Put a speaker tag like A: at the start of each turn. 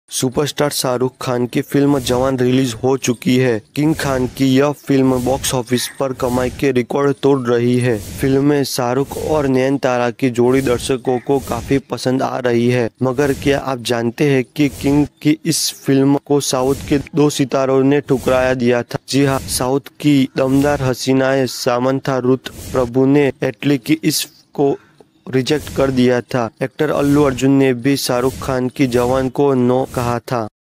A: Superstar Shahrukh Khan की film जवान release हो चुकी है। किंग खान की यह फिल्म बॉक्स ऑफिस पर कमाई के रिकॉर्ड तोड़ रही है। फिल्म में शाहरुख और नयनतारा की जोड़ी दर्शकों को काफी पसंद आ रही है। मगर क्या आप जानते हैं कि किंग की इस फिल्म को साउथ के 2 सितारों ने ठुकराया दिया था। जी हाँ, साउथ की दमदार हसीनाएं सामंथा रुथ प्रभु ने इटली की इस को रिजेक्ट कर दिया था। एक्टर अल्लू अर्जुन ने भी शाहरुख खान की जवान को नो कहा था।